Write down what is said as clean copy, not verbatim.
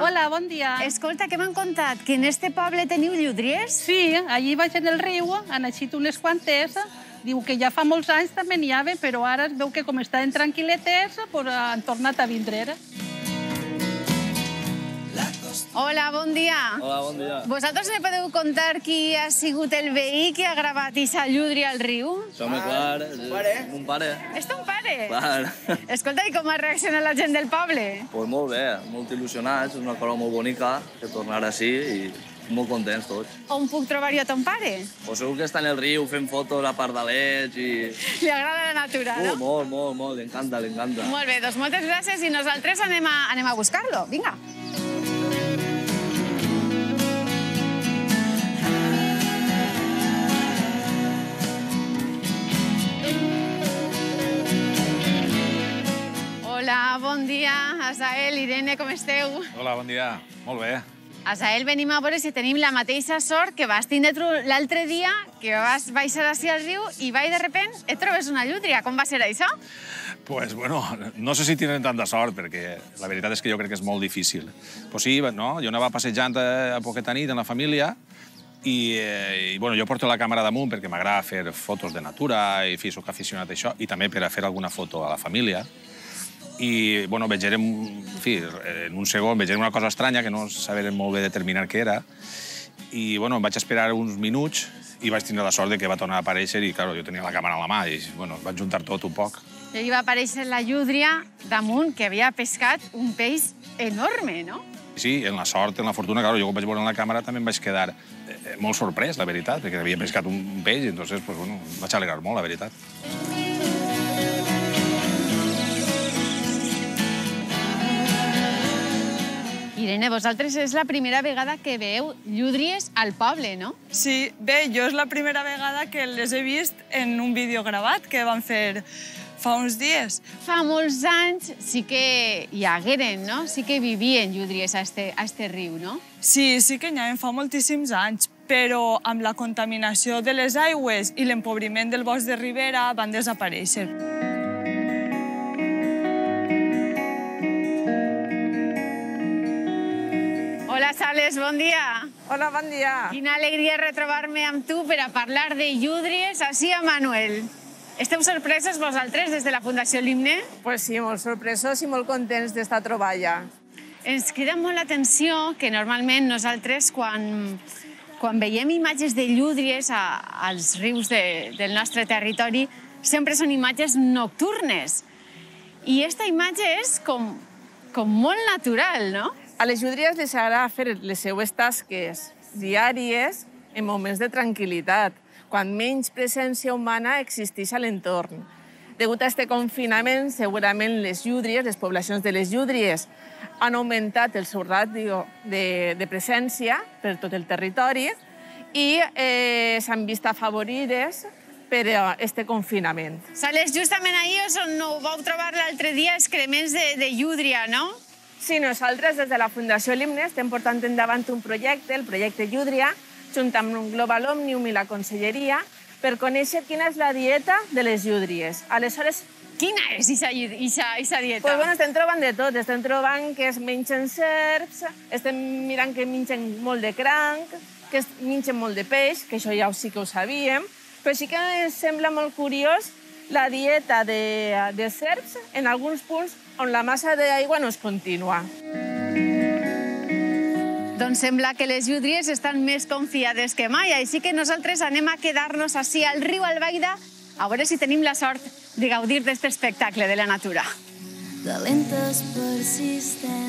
Hola, bon dia. Escolta, què m'han contat? Que en este poble teniu llúdries? Sí, allí vaig en el riu, han eixit unes quantes. Diu que ja fa molts anys també n'hi havia, però ara es veu que com estaven tranquil·letes, han tornat a vindre. Hola, bon dia. Hola, bon dia. Vosaltres me podeu contar qui ha sigut el veí que ha gravat aquesta llúdria al riu? Som clar, mon pare. És ton pare? Clar. Escolta, i com ha reaccionat la gent del poble? Pues molt bé, molt il·lusionats, és una cosa molt bonica que tornar així i molt contents tots. On puc trobar jo ton pare? Pues segur que està en el riu fent fotos a pardalets i... Li agrada la natura, no? Molt, li encanta. Molt bé, doncs moltes gràcies i nosaltres anem a buscar-lo. Vinga. Hola, bon dia. Asael, Irene, com esteu? Hola, bon dia. Molt bé. Asael, venim a veure si tenim la mateixa sort que vas tindre l'altre dia, que vas baixar així al riu i de repent et trobes una llúdria. Com va ser això? Pues bueno, no sé si tenen tanta sort, perquè la veritat és que jo crec que és molt difícil. Pues sí, no? Jo anava passejant a poqueta nit amb la família i bueno, jo porto la càmera damunt perquè m'agrada fer fotos de natura i soc aficionat a això, i també per a fer alguna foto a la família. I, bueno, en un segon veiem una cosa estranya que no sabem molt bé determinar què era. I, bueno, em vaig esperar uns minuts i vaig tindre la sort de que va tornar a aparèixer i, clar, jo tenia la càmera a la mà i, bueno, vaig juntar tot un poc. I allí va aparèixer la llúdria damunt, que havia pescat un peix enorme, no? Sí, en la sort, en la fortuna, clar, jo quan vaig veure en la càmera també em vaig quedar molt sorprès, la veritat, perquè havia pescat un peix i, entonces, pues, bueno, em vaig alegrar molt, la veritat. Irene, vosaltres és la primera vegada que veieu llúdries al poble, no? Sí, bé, jo és la primera vegada que les he vist en un vídeo gravat que van fer fa uns dies. Fa molts anys sí que hi hagueren, no? Sí que vivien llúdries a este riu, no? Sí, sí que n'hi ha fa moltíssims anys, però amb la contaminació de les aigües i l'empobriment del bosc de ribera van desaparèixer. Hola, Sales, bon dia. Hola, bon dia. Quina alegria retrobar-me amb tu per a parlar de llúdries així a Manuel. Esteu sorpresos vosaltres des de la Fundació Limne? Pues sí, molt sorpresos i molt contents d'esta troballa. Ens crida molt l'atenció que normalment nosaltres quan veiem imatges de llúdries als rius del nostre territori sempre són imatges nocturnes. I aquesta imatge és com molt natural, no? A les llúdries les agrada fer les seues tasques diàries en moments de tranquil·litat, quan menys presència humana existeix a l'entorn. Degut a aquest confinament, segurament les llúdries, les poblacions de les llúdries, han augmentat el seu ràdio de presència per tot el territori i s'han vist afavorides per aquest confinament. Sales, justament ahir és on ho vau trobar l'altre dia, excrements de llúdria, no? Sí, nosaltres des de la Fundació Limne estem portant endavant un projecte, el projecte Llúdria, junt amb Global Òmnium i la Conselleria, per conèixer quina és la dieta de les llúdries. Aleshores, quina és aquesta dieta? Pues bueno, estem trobant de tot. Estem trobant que es mengen serps, estem mirant que mengen molt de cranc, que mengen molt de peix, que això ja sí que ho sabíem, però sí que ens sembla molt curiós la dieta de serps en alguns punts on la massa d'aigua no és contínua. Doncs sembla que les llúdries estan més confiades que mai, així que nosaltres anem a quedar-nos així al riu Albaida a veure si tenim la sort de gaudir d'aquest espectacle de la natura. Dolentes persistents